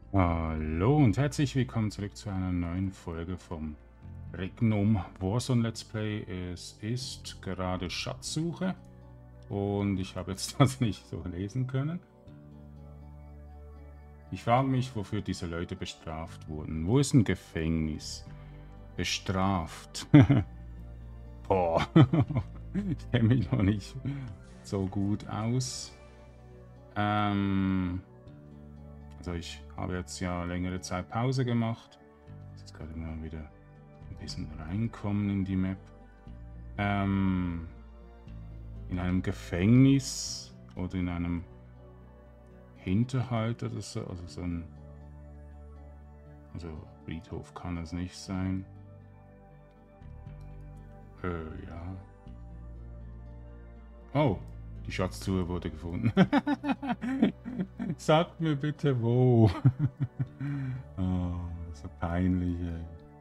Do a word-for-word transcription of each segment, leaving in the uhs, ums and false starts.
Hallo und herzlich willkommen zurück zu einer neuen Folge vom Regnum Warzone Let's Play. Es ist gerade Schatzsuche und ich habe jetzt das nicht so lesen können. Ich frage mich, wofür diese Leute bestraft wurden. Wo ist ein Gefängnis? Bestraft. Boah, ich kenne mich noch nicht so gut aus. Ähm... Also ich habe jetzt ja längere Zeit Pause gemacht. Jetzt gerade mal wieder ein bisschen reinkommen in die Map. Ähm, in einem Gefängnis oder in einem Hinterhalt oder so. Also so ein... Also Friedhof kann es nicht sein. Äh, ja. Oh, die Schatztruhe wurde gefunden. Sagt mir bitte wo. Oh, so peinlich, ey.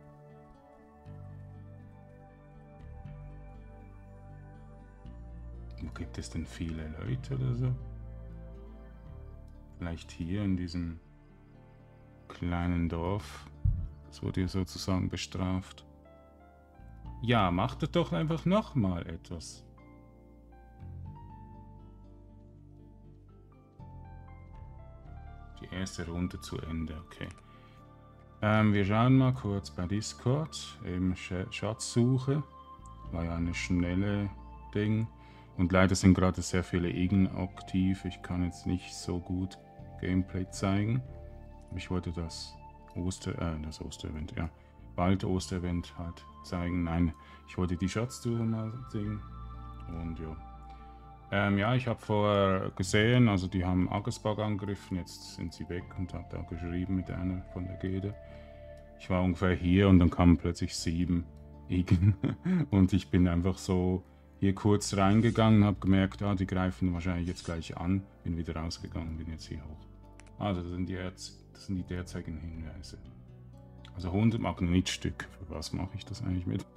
Wo gibt es denn viele Leute oder so? Vielleicht hier in diesem kleinen Dorf. Das wurde ja sozusagen bestraft. Ja, macht doch einfach nochmal etwas. Die erste Runde zu Ende, okay. Ähm, wir schauen mal kurz bei Discord. Eben Sch Schatzsuche. War ja eine schnelle Ding. Und leider sind gerade sehr viele Igen aktiv. Ich kann jetzt nicht so gut Gameplay zeigen. Ich wollte das Oster, äh, das Osterevent, ja. Bald Osterevent halt zeigen. Nein, ich wollte die Schatztruhe mal sehen. Und ja. Ähm, ja, ich habe vorher gesehen, also die haben Aggersbug angegriffen, jetzt sind sie weg und habe da geschrieben mit einer von der Gilde. Ich war ungefähr hier und dann kamen plötzlich sieben Igen und ich bin einfach so hier kurz reingegangen, habe gemerkt, ah, die greifen wahrscheinlich jetzt gleich an, bin wieder rausgegangen, bin jetzt hier hoch. Also das sind die, das sind die derzeitigen Hinweise. Also hundert Magnetstück, für was mache ich das eigentlich mit?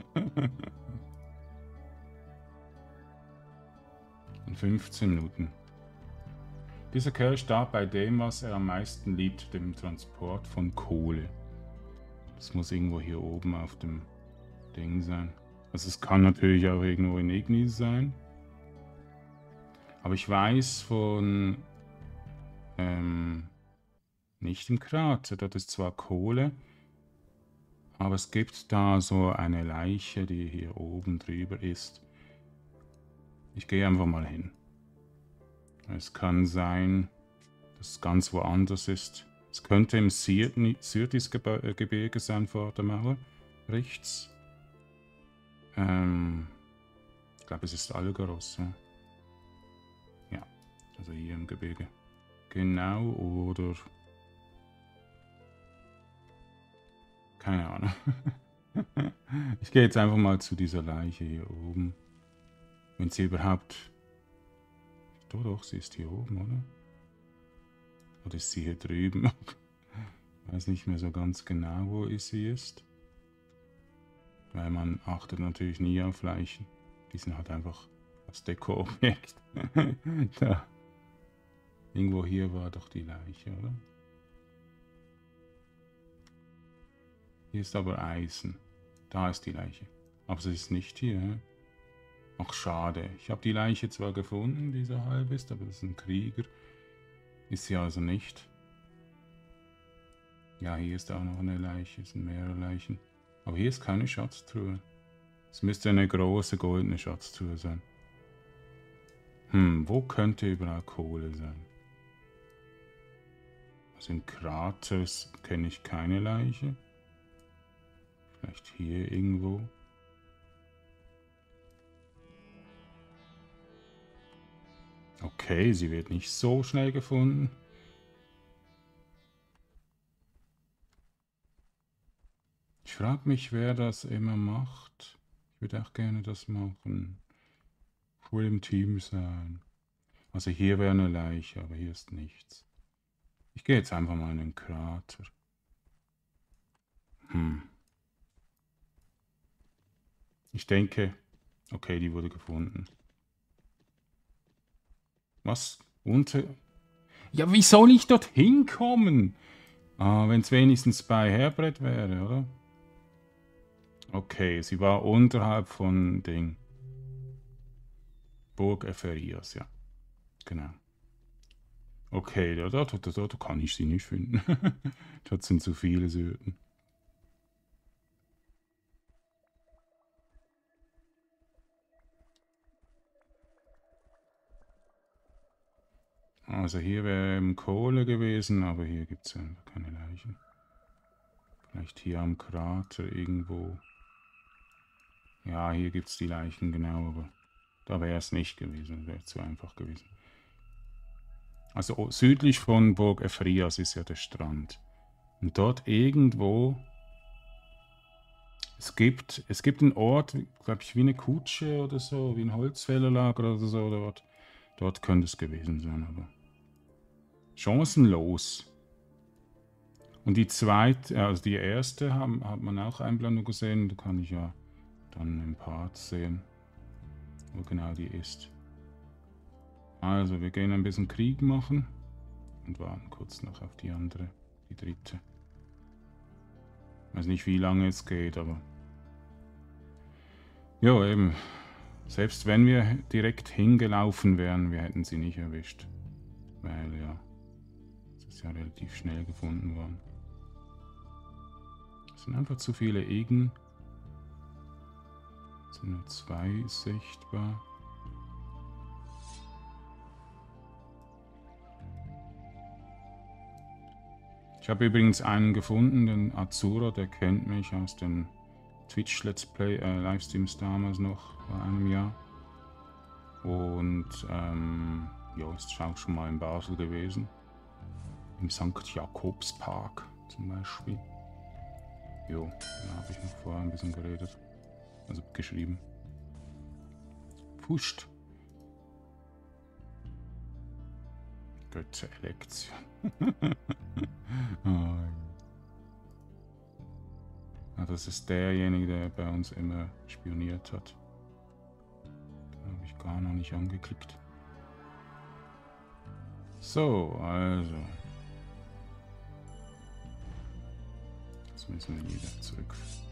In fünfzehn Minuten. Dieser Kerl starb bei dem, was er am meisten liebt, dem Transport von Kohle. Das muss irgendwo hier oben auf dem Ding sein. Also es kann natürlich auch irgendwo in Ignis sein. Aber ich weiß von... Ähm, nicht im Krater, dort ist zwar Kohle, aber es gibt da so eine Leiche, die hier oben drüber ist. Ich gehe einfach mal hin. Es kann sein, dass es ganz woanders ist. Es könnte im Syrtis-Gebirge sein vor der Mauer, rechts. Ähm, ich glaube, es ist Algaros. Ja? Ja, also hier im Gebirge. Genau, oder... Keine Ahnung. Ich gehe jetzt einfach mal zu dieser Leiche hier oben. Wenn sie überhaupt... Doch, doch, sie ist hier oben, oder? Oder ist sie hier drüben? Ich weiß nicht mehr so ganz genau, wo sie ist. Weil man achtet natürlich nie auf Leichen. Die sind halt einfach als Deko-Objekt. Da. Irgendwo hier war doch die Leiche, oder? Hier ist aber Eisen. Da ist die Leiche. Aber sie ist nicht hier. Ach, schade. Ich habe die Leiche zwar gefunden, die so halb ist, aber das ist ein Krieger. Ist sie also nicht. Ja, hier ist auch noch eine Leiche. Es sind mehrere Leichen. Aber hier ist keine Schatztruhe. Es müsste eine große goldene Schatztruhe sein. Hm, wo könnte überall Kohle sein? Also in Kraters kenne ich keine Leiche. Vielleicht hier irgendwo. Okay, sie wird nicht so schnell gefunden. Ich frage mich, wer das immer macht. Ich würde auch gerne das machen. Cool im Team sein. Also hier wäre eine Leiche, aber hier ist nichts. Ich gehe jetzt einfach mal in den Krater. Hm. Ich denke, okay, die wurde gefunden. Was? Unter... Ja, wie soll ich dort hinkommen? Ah, wenn es wenigstens bei Herbrett wäre, oder? Okay, sie war unterhalb von Ding. Burg Epherias, ja. Genau. Okay, da, da, da, da, da kann ich sie nicht finden. Das sind zu viele Süden. Also hier wäre eben Kohle gewesen, aber hier gibt es einfach keine Leichen. Vielleicht hier am Krater irgendwo. Ja, hier gibt es die Leichen, genau, aber da wäre es nicht gewesen, wäre zu einfach gewesen. Also südlich von Burg Ephrias ist ja der Strand. Und dort irgendwo, es gibt, es gibt einen Ort, glaube ich, wie eine Kutsche oder so, wie ein Holzfällerlager oder so dort. Dort könnte es gewesen sein, aber chancenlos. Und die zweite, also die erste haben, hat man auch Einblendung gesehen, da kann ich ja dann im Part sehen, wo genau die ist. Also wir gehen ein bisschen Krieg machen und warten kurz noch auf die andere, die dritte. Ich weiß nicht, wie lange es geht, aber ja, eben. Selbst wenn wir direkt hingelaufen wären, wir hätten sie nicht erwischt. Weil ja, es ist ja relativ schnell gefunden worden. Es sind einfach zu viele Igen. Es sind nur zwei sichtbar. Ich habe übrigens einen gefunden, den Azura, der kennt mich aus den Twitch Let's Play äh, Livestreams damals noch vor einem Jahr. Und ähm, ja, ist auch schon mal in Basel gewesen. Im Sankt Jakobspark zum Beispiel. Jo, da habe ich noch vorher ein bisschen geredet. Also geschrieben. Pfuscht. Götze Elektion. Oh, ja, das ist derjenige, der bei uns immer spioniert hat. Da habe ich gar noch nicht angeklickt. So, also. Jetzt müssen wir wieder zurück.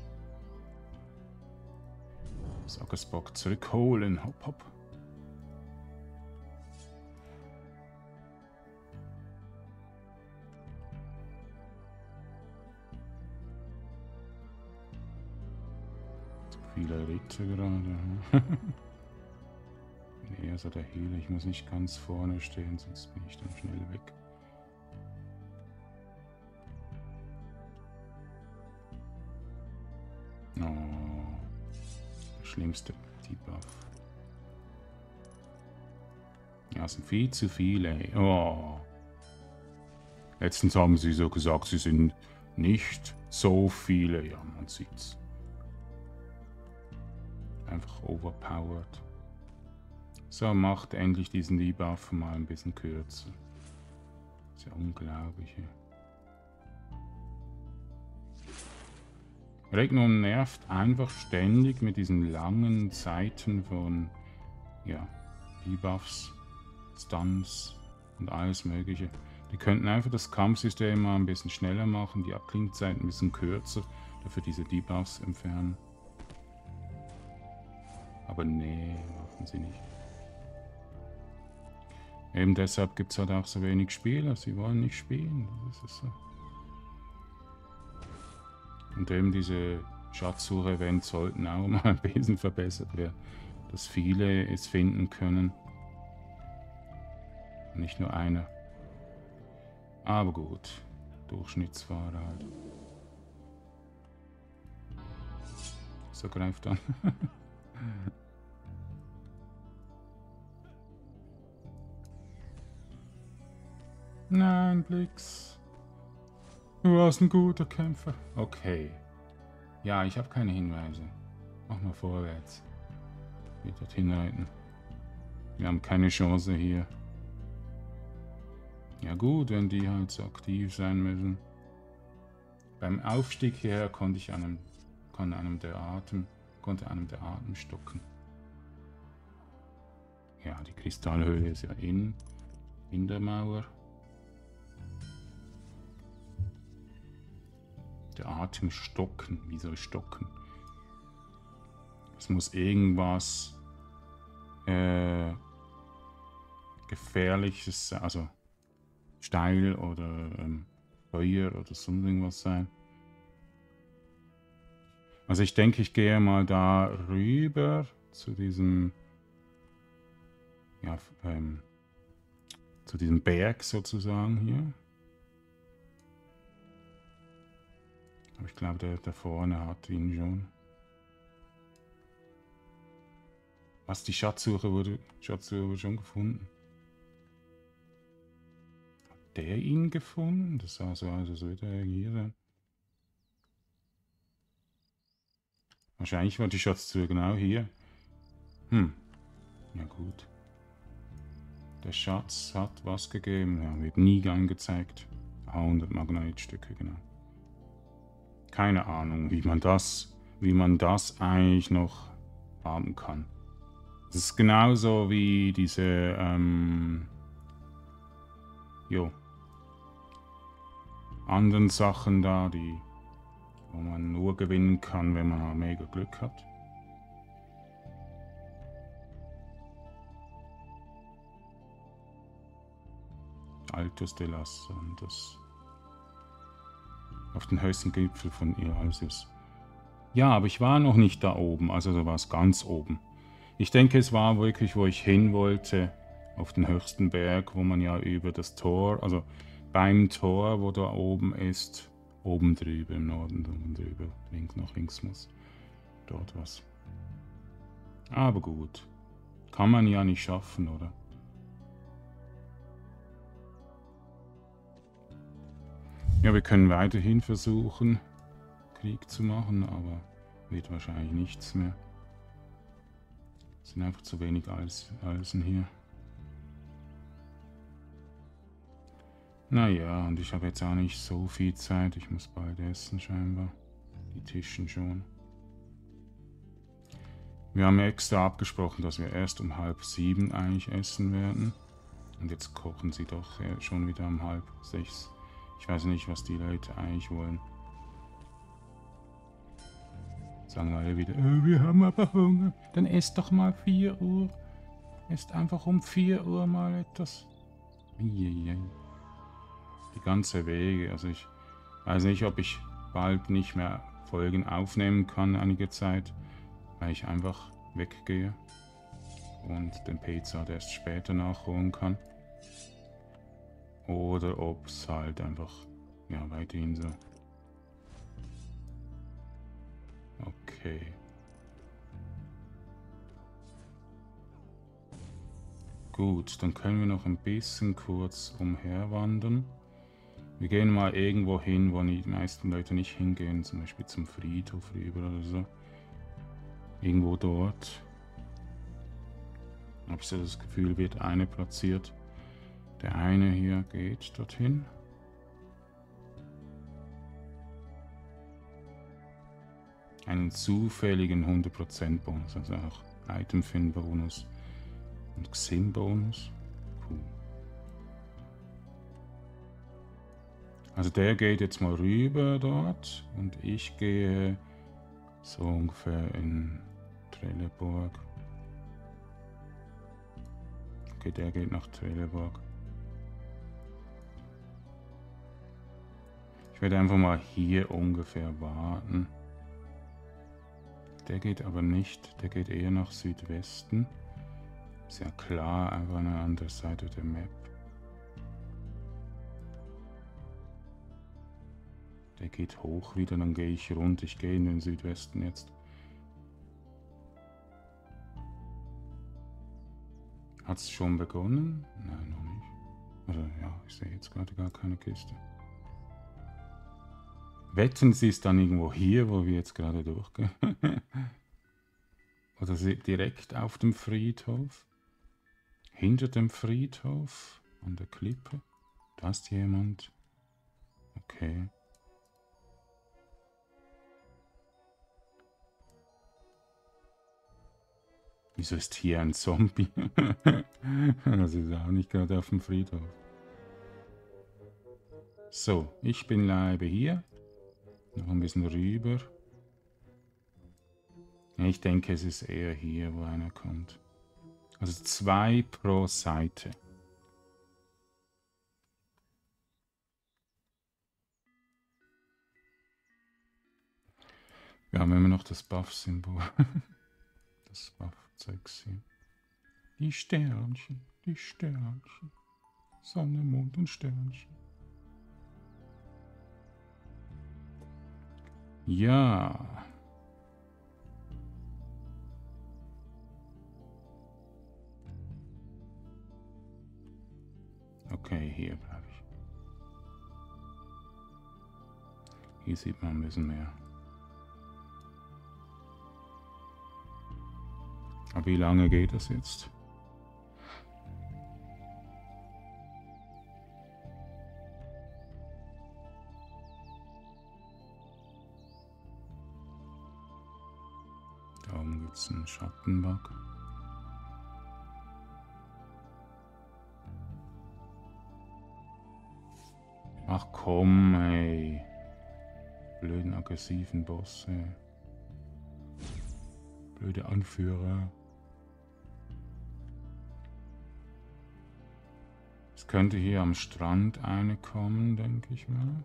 Sackersbock zurückholen. Hopp, hopp. Zu viele Ritter gerade. Ich bin eher so der Healer. Ich muss nicht ganz vorne stehen, sonst bin ich dann schnell weg. Oh, der schlimmste Debuff. Ja, es sind viel zu viele. Oh. Letztens haben sie so gesagt, sie sind nicht so viele. Ja, man sieht's. Einfach overpowered. So, macht endlich diesen Debuff mal ein bisschen kürzer. Das ist ja unglaublich. Regnon nervt einfach ständig mit diesen langen Zeiten von ja, Debuffs, Stuns und alles mögliche. Die könnten einfach das Kampfsystem mal ein bisschen schneller machen, die Abklingzeit ein bisschen kürzer, dafür diese Debuffs entfernen. Aber nee, machen sie nicht. Eben deshalb gibt es halt auch so wenig Spieler, sie wollen nicht spielen, das ist so. Und eben diese Schatzsuche-Events sollten auch mal ein bisschen verbessert werden, dass viele es finden können. Nicht nur einer. Aber gut, Durchschnittsfahrer halt. So greift an. Nein, Blix. Du warst ein guter Kämpfer. Okay. Ja, ich habe keine Hinweise. Mach mal vorwärts. Wir dorthin reiten. Wir haben keine Chance hier. Ja gut, wenn die halt so aktiv sein müssen. Beim Aufstieg hierher konnte ich einem, konnte einem der Atem, konnte einem der Atem stocken. Ja, die Kristallhöhle ist ja in, in der Mauer. Der Atem stocken. Wieso stocken? Es muss irgendwas äh, Gefährliches, also steil oder ähm, Feuer oder sonst irgendwas sein. Also ich denke, ich gehe mal da rüber zu diesem, ja, ähm, zu diesem Berg sozusagen hier. Aber ich glaube, der da vorne hat ihn schon. Was, die Schatzsuche wurde, Schatzsuche wurde schon gefunden? Hat der ihn gefunden? Das sah so aus, als würde er hier sein. Wahrscheinlich war die Schatzsuche genau hier. Hm, ja gut. Der Schatz hat was gegeben. Ja, wird nie angezeigt. hundert Magnetstücke, genau. Keine Ahnung, wie man das, wie man das eigentlich noch haben kann. Das ist genauso wie diese, ähm, jo, anderen Sachen da, die, wo man nur gewinnen kann, wenn man mega Glück hat. Altos de las Santos. Auf den höchsten Gipfel von Iralsius. Ja, aber ich war noch nicht da oben, also da war es ganz oben. Ich denke, es war wirklich, wo ich hin wollte, auf den höchsten Berg, wo man ja über das Tor, also beim Tor, wo da oben ist, oben drüber, im Norden oben drüber, links nach links muss. Dort was. Aber gut. Kann man ja nicht schaffen, oder? Ja, wir können weiterhin versuchen, Krieg zu machen, aber wird wahrscheinlich nichts mehr. Es sind einfach zu wenig Eisen hier. Naja, und ich habe jetzt auch nicht so viel Zeit. Ich muss bald essen scheinbar. Die Tischen schon. Wir haben extra abgesprochen, dass wir erst um halb sieben eigentlich essen werden. Und jetzt kochen sie doch schon wieder um halb sechs. Ich weiß nicht, was die Leute eigentlich wollen. Sagen alle wieder, oh, wir haben aber Hunger. Dann esst doch mal vier Uhr. Esst einfach um vier Uhr mal etwas. Eieiei. Die ganze Wege. Also ich weiß nicht, ob ich bald nicht mehr Folgen aufnehmen kann, einige Zeit, weil ich einfach weggehe und den Pizza erst später nachholen kann. Oder ob es halt einfach, ja, weiterhin so. Okay. Gut, dann können wir noch ein bisschen kurz umherwandern. Wir gehen mal irgendwo hin, wo die meisten Leute nicht hingehen, zum Beispiel zum Friedhof rüber oder so. Irgendwo dort. Habe ich so das Gefühl, wird eine platziert. Der eine hier geht dorthin. Einen zufälligen hundert Prozent Bonus, also auch Item-Fin Bonus und Xim Bonus. Cool. Also der geht jetzt mal rüber dort und ich gehe so ungefähr in Trelleborg. Okay, der geht nach Trelleborg. Ich werde einfach mal hier ungefähr warten. Der geht aber nicht, der geht eher nach Südwesten. Ist ja klar, einfach an der anderen Seite der Map. Der geht hoch wieder, dann gehe ich rund. Ich gehe in den Südwesten jetzt. Hat es schon begonnen? Nein, noch nicht. Also ja, ich sehe jetzt gerade gar keine Kiste. Wetten Sie es dann irgendwo hier, wo wir jetzt gerade durchgehen? Oder direkt auf dem Friedhof? Hinter dem Friedhof? An der Klippe? Da ist jemand. Okay. Wieso ist hier ein Zombie? Das ist auch nicht gerade auf dem Friedhof. So, ich bin bleibe hier. Noch ein bisschen rüber. Ich denke, es ist eher hier, wo einer kommt. Also zwei pro Seite. Wir haben immer noch das Buff-Symbol. Das Buff-Zeugs hier. Die Sternchen, die Sternchen. Sonne, Mond und Sternchen. Ja. Okay, hier bleibe ich. Hier sieht man ein bisschen mehr. Aber wie lange geht das jetzt? Da oben gibt es einen Schattenbug. Ach komm, ey. Blöden aggressiven Bosse. Blöde Anführer. Es könnte hier am Strand eine kommen, denke ich mal.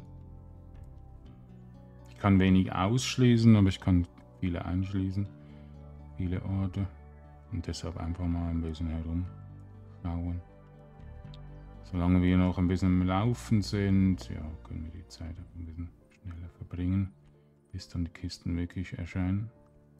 Ich kann wenig ausschließen, aber ich kann viele einschließen. Viele Orte. Und deshalb einfach mal ein bisschen herumschauen. Solange wir noch ein bisschen im Laufen sind, ja, können wir die Zeit ein bisschen schneller verbringen, bis dann die Kisten wirklich erscheinen.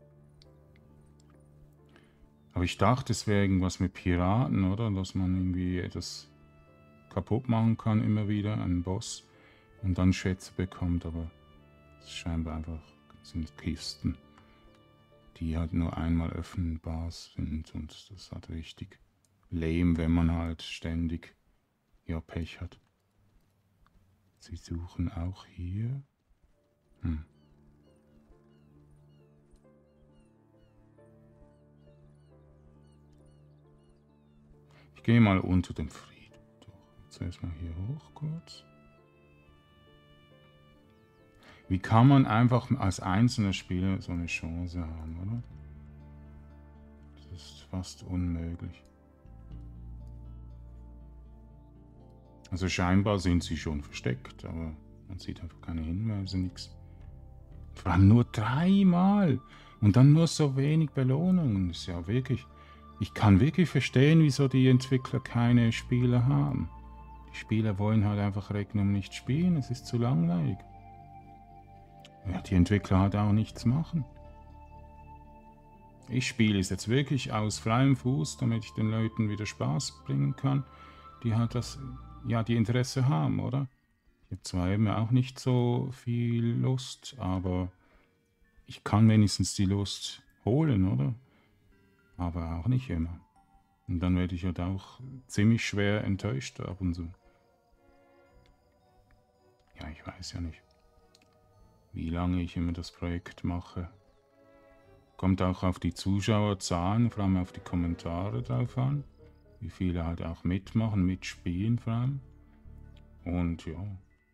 Aber ich dachte, es wäre irgendwas mit Piraten, oder? Dass man irgendwie etwas kaputt machen kann immer wieder, einen Boss, und dann Schätze bekommt, aber es ist scheinbar einfach sind Kisten, die halt nur einmal öffnbar sind, und das ist halt richtig lame, wenn man halt ständig ja Pech hat. Sie suchen auch hier. Hm. Ich gehe mal unter dem Frieden. Zuerst mal hier hoch kurz. Wie kann man einfach als einzelner Spieler so eine Chance haben, oder? Das ist fast unmöglich. Also scheinbar sind sie schon versteckt, aber man sieht einfach keine Hinweise, nichts. Vor allem nur dreimal und dann nur so wenig Belohnungen. Das ist ja wirklich. Ich kann wirklich verstehen, wieso die Entwickler keine Spieler haben. Die Spieler wollen halt einfach Regnum nicht spielen, es ist zu langweilig. Ja, die Entwickler halt auch nichts machen. Ich spiele es jetzt wirklich aus freiem Fuß, damit ich den Leuten wieder Spaß bringen kann, die halt das, ja, die Interesse haben, oder? Ich habe zwar eben auch nicht so viel Lust, aber ich kann wenigstens die Lust holen, oder? Aber auch nicht immer. Und dann werde ich halt auch ziemlich schwer enttäuscht ab und zu. Ja, ich weiß ja nicht, wie lange ich immer das Projekt mache. Kommt auch auf die Zuschauerzahlen, vor allem auf die Kommentare drauf an. Wie viele halt auch mitmachen, mitspielen vor allem. Und ja.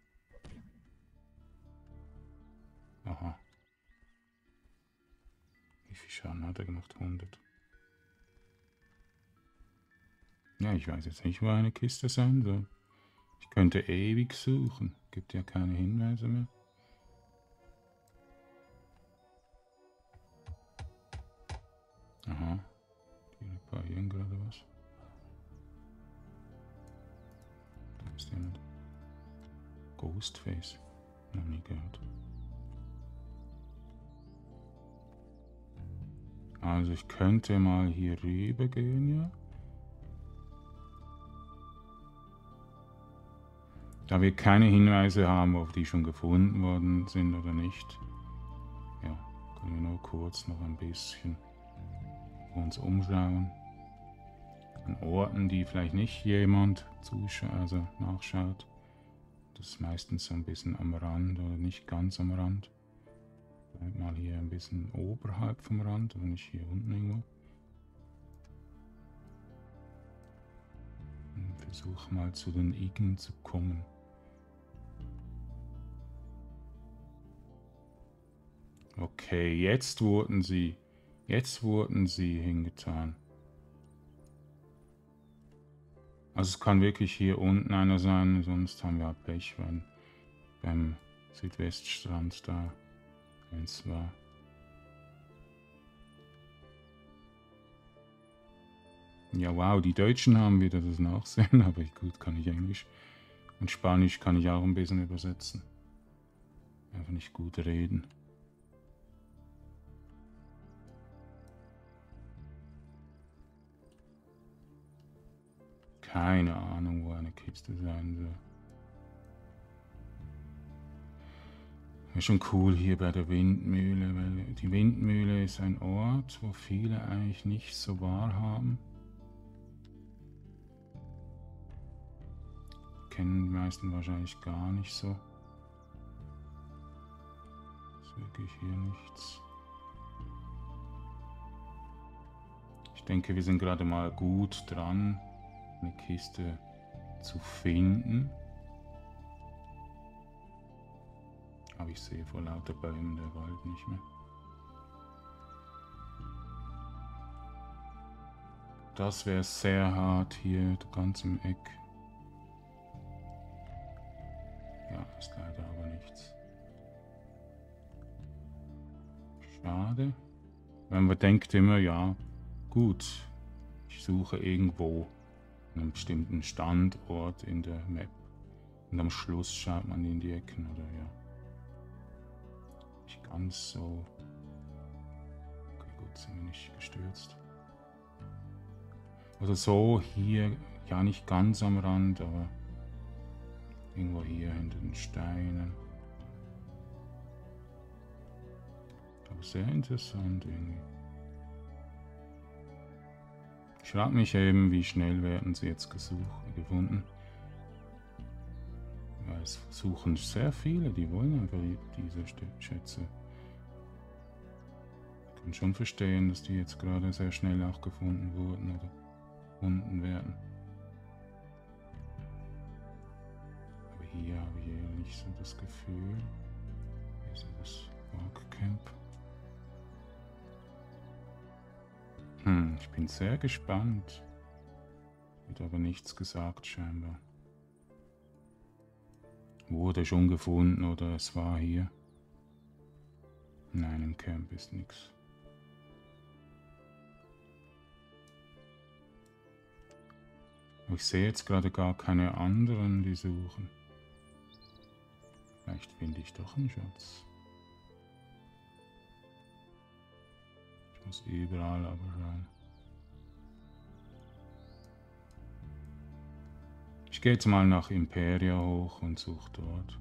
Aha. Wie viel Schaden hat er gemacht? hundert. Ja, ich weiß jetzt nicht, wo eine Kiste sein soll. Ich könnte ewig suchen. Gibt ja keine Hinweise mehr. Aha. Die reparieren gerade was. Da ist jemand. Ghostface. Noch nie gehört. Also ich könnte mal hier rüber gehen, ja. Da wir keine Hinweise haben, ob die schon gefunden worden sind oder nicht, ja, können wir nur kurz noch ein bisschen uns umschauen. An Orten, die vielleicht nicht jemand zuschaut, also nachschaut. Das ist meistens so ein bisschen am Rand oder nicht ganz am Rand. Bleib mal hier ein bisschen oberhalb vom Rand, aber nicht hier unten irgendwo. Und versuche mal zu den Igen zu kommen. Okay, jetzt wurden sie, jetzt wurden sie hingetan. Also es kann wirklich hier unten einer sein, sonst haben wir Pech, wenn beim Südweststrand da eins war. Ja, wow, die Deutschen haben wieder das Nachsehen, aber gut, kann ich Englisch. Und Spanisch kann ich auch ein bisschen übersetzen. Einfach nicht gut reden. Keine Ahnung, wo eine Kiste sein soll. Wäre schon cool hier bei der Windmühle, weil die Windmühle ist ein Ort, wo viele eigentlich nicht so wahrhaben. Kennen die meisten wahrscheinlich gar nicht so. Ist wirklich hier nichts. Ich denke, wir sind gerade mal gut dran, eine Kiste zu finden. Aber ich sehe vor lauter Bäumen der Wald nicht mehr. Das wäre sehr hart hier, ganz im Eck. Ja, ist leider aber nichts. Schade. Wenn man denkt immer, ja, gut, ich suche irgendwo einen bestimmten Standort in der Map. Und am Schluss schaut man in die Ecken, oder ja. Nicht ganz so. Okay, gut, sind wir nicht gestürzt. Oder so hier, ja nicht ganz am Rand, aber irgendwo hier hinter den Steinen. Aber sehr interessant irgendwie. Ich frage mich eben, wie schnell werden sie jetzt gesucht, gefunden. Weil es suchen sehr viele, die wollen einfach diese Schätze. Ich kann schon verstehen, dass die jetzt gerade sehr schnell auch gefunden wurden oder gefunden werden. Aber hier habe ich eher nicht so das Gefühl. Hier ist das Barcamp. Hm, ich bin sehr gespannt. Wird aber nichts gesagt scheinbar. Wurde schon gefunden oder es war hier. Nein, im Camp ist nichts. Ich sehe jetzt gerade gar keine anderen, die suchen. Vielleicht finde ich doch einen Schatz. Ich muss überall aber schauen. Ich gehe jetzt mal nach Imperia hoch und suche dort.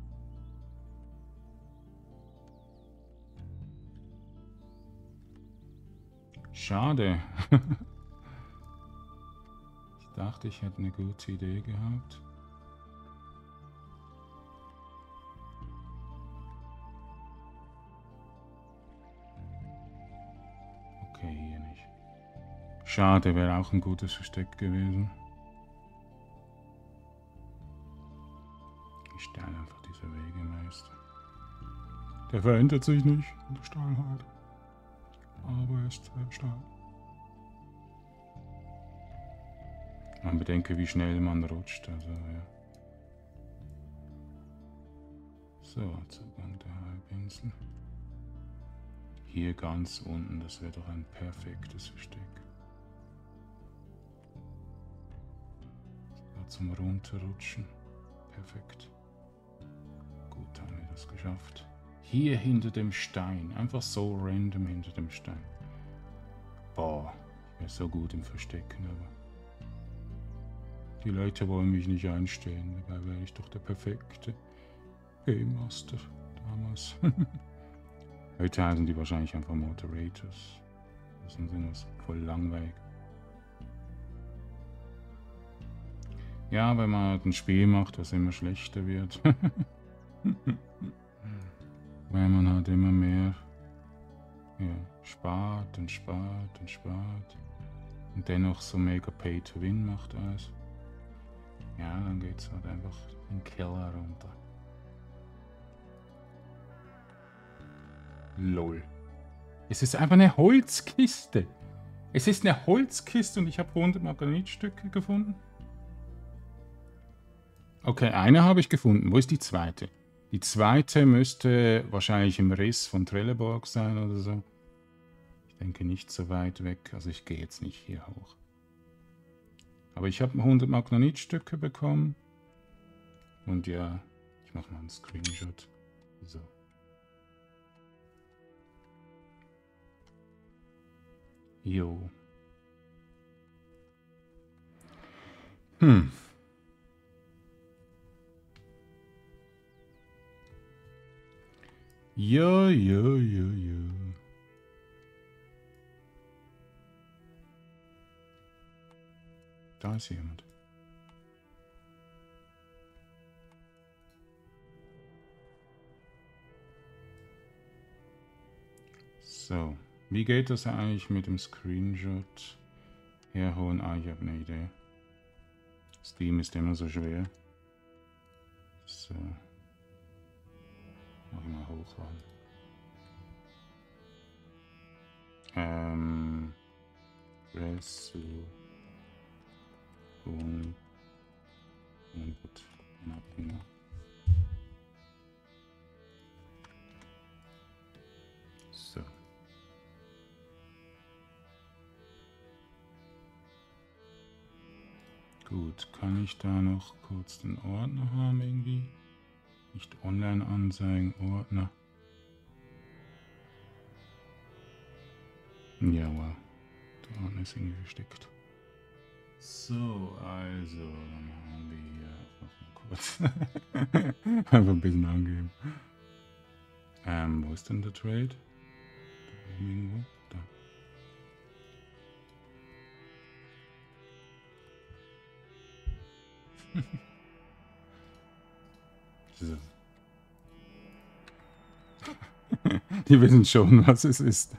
Schade. Ich dachte, ich hätte eine gute Idee gehabt. Okay, hier nicht. Schade, wäre auch ein gutes Versteck gewesen. Ich stelle einfach diese Wegemeister. Der verändert sich nicht in der Steilheit. Aber er ist sehr steil. Man bedenke, wie schnell man rutscht. Also, ja. So, Zugang der Halbinsel. Hier ganz unten, das wäre doch ein perfektes Versteck. So, zum Runterrutschen. Perfekt. Gut, haben wir das geschafft. Hier hinter dem Stein. Einfach so random hinter dem Stein. Boah, ich wäre so gut im Verstecken, aber die Leute wollen mich nicht einstellen. Dabei wäre ich doch der perfekte Game Master damals. Heute heißen die wahrscheinlich einfach Moderators. Das sind was voll langweilig. Ja, wenn man halt ein Spiel macht, das immer schlechter wird. Weil man halt immer mehr ja, spart und spart und spart. Und dennoch so mega Pay-to-Win macht alles. Ja, dann geht es halt einfach den Keller runter. Lol. Es ist einfach eine Holzkiste. Es ist eine Holzkiste und ich habe hundert Margaritstücke gefunden. Okay, eine habe ich gefunden. Wo ist die zweite? Die zweite müsste wahrscheinlich im Riss von Trelleborg sein oder so. Ich denke nicht so weit weg. Also ich gehe jetzt nicht hier hoch. Aber ich habe hundert Magnetstücke bekommen. Und ja, ich mache mal einen Screenshot. So. Jo. Hm. Ja, ja, ja, ja. Da ist jemand. So, wie geht das eigentlich mit dem Screenshot herholen? Ah, ich habe eine Idee. Steam ist immer so schwer. So. Mach ich mal hochladen. Ähm. Resolution. Input. Genau. So. Gut, kann ich da noch kurz den Ordner haben irgendwie? Nicht online anzeigen, Ordner. Ja, wow. Der Ordner ist irgendwie versteckt. So, also, dann haben wir hier noch mal kurz einfach ein bisschen angeben. Ähm, wo ist denn der Trade? Da oben irgendwo? Da. So. Die wissen schon, was es ist.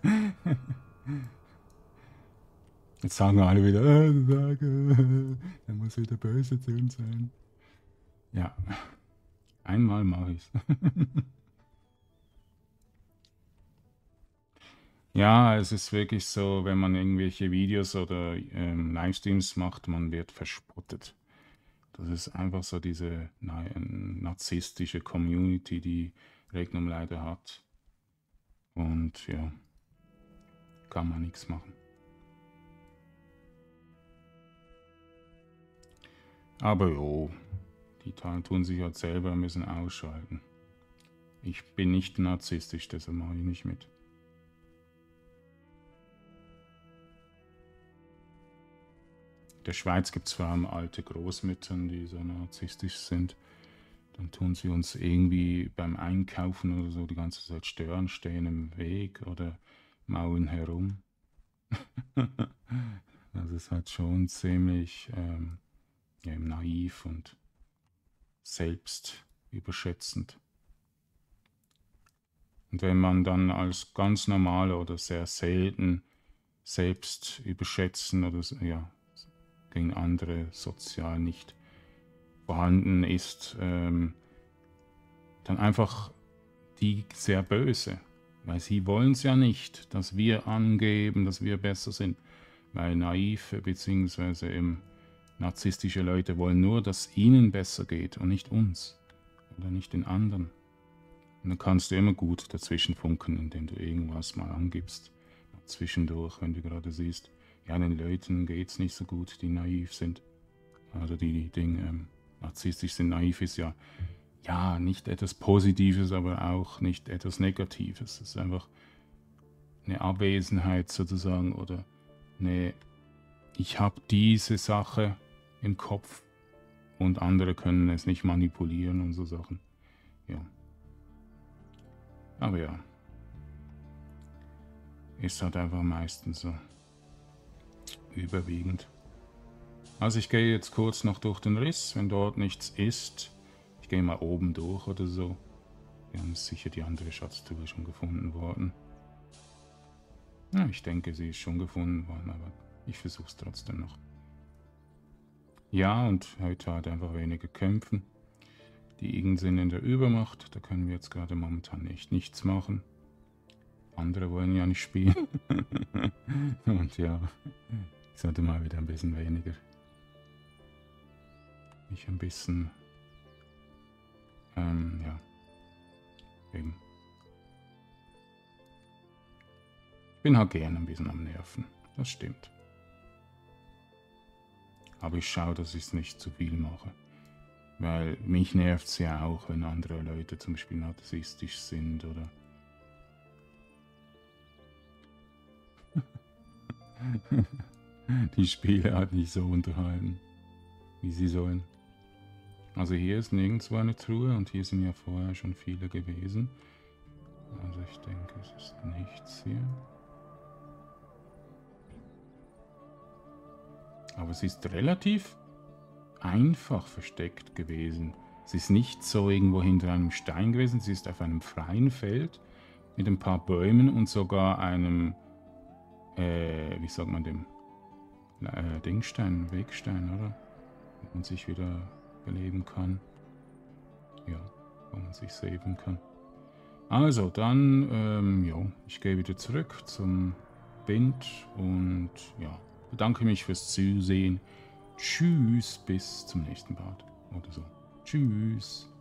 Jetzt sagen alle wieder, äh, er muss wieder böse zu uns sein. Ja, einmal mache ich's. Ja, es ist wirklich so, wenn man irgendwelche Videos oder ähm, Livestreams macht, man wird verspottet. Das ist einfach so diese na, narzisstische Community, die Regnum leider hat. Und ja, kann man nichts machen. Aber jo, die tun sich halt selber ein bisschen ausschalten. Ich bin nicht narzisstisch, deshalb mache ich nicht mit. In der Schweiz gibt es vor allem alte Großmüttern, die so narzisstisch sind. Dann tun sie uns irgendwie beim Einkaufen oder so die ganze Zeit stören, stehen im Weg oder maulen herum. Das ist halt schon ziemlich ähm, ja, naiv und selbstüberschätzend. Und wenn man dann als ganz normale oder sehr selten selbst überschätzen oder ja, gegen andere sozial nicht vorhanden ist, ähm, dann einfach die sehr böse. Weil sie wollen es ja nicht, dass wir angeben, dass wir besser sind. Weil naive bzw. eben narzisstische Leute wollen nur, dass ihnen besser geht und nicht uns. Oder nicht den anderen. Und dann kannst du immer gut dazwischen funken, indem du irgendwas mal angibst. Zwischendurch, wenn du gerade siehst, ja, den Leuten geht es nicht so gut, die naiv sind. Also die, die Dinge, ähm, narzisstisch sind, naiv ist ja, ja, nicht etwas Positives, aber auch nicht etwas Negatives. Es ist einfach eine Abwesenheit sozusagen oder eine, ich habe diese Sache im Kopf und andere können es nicht manipulieren und so Sachen. Ja. Aber ja. Ist halt einfach meistens so. Überwiegend. Also ich gehe jetzt kurz noch durch den Riss, wenn dort nichts ist. Ich gehe mal oben durch oder so. Wir haben sicher die andere Schatztruhe schon gefunden worden. Ja, ich denke, sie ist schon gefunden worden, aber ich versuche es trotzdem noch. Ja, und heute hat einfach weniger kämpfen. Die Igen sind in der Übermacht, da können wir jetzt gerade momentan echt nichts machen. Andere wollen ja nicht spielen. Und ja, ich sollte mal wieder ein bisschen weniger. Mich ein bisschen, ähm, ja, eben. Ich bin halt gerne ein bisschen am Nerven, das stimmt. Aber ich schaue, dass ich es nicht zu viel mache. Weil mich nervt es ja auch, wenn andere Leute zum Beispiel narzisstisch sind oder... Die Spiele halt nicht so unterhalten, wie sie sollen. Also hier ist nirgendwo eine Truhe und hier sind ja vorher schon viele gewesen. Also ich denke, es ist nichts hier. Aber es ist relativ einfach versteckt gewesen. Es ist nicht so irgendwo hinter einem Stein gewesen, es ist auf einem freien Feld mit ein paar Bäumen und sogar einem, äh, wie sagt man dem, äh, Dingstein, Wegstein, oder? Wo man sich wieder beleben kann. Ja, wo man sich saven kann. Also, dann, ähm, ja, ich gehe wieder zurück zum Bind und ja, bedanke mich fürs Zusehen. Tschüss, bis zum nächsten Part oder so. Tschüss.